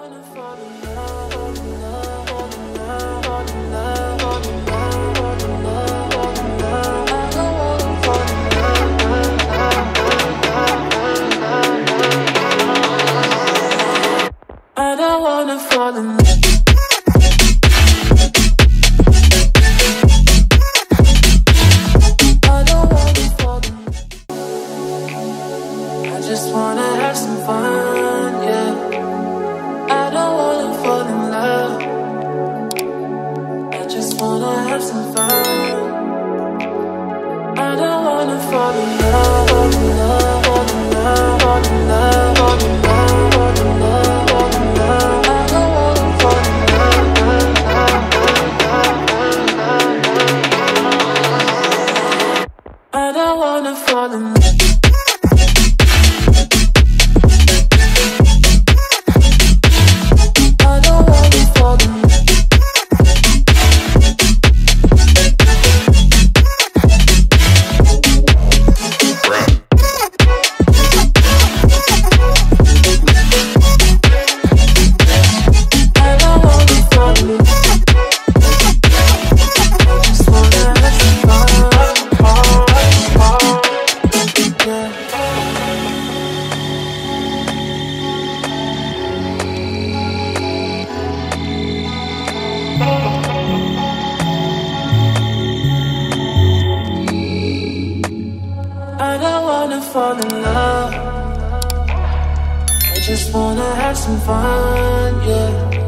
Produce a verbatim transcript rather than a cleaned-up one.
just wanna have some fun, yeah. I don't wanna fall in love. I just wanna have some fun. I don't wanna fall in love, fall in love, fall in love, fall in love, fall in love, fall in love, fall in love. I don't wanna fall in love. I don't wanna fall in love. I don't wanna fall in love. I just wanna have some fun, yeah.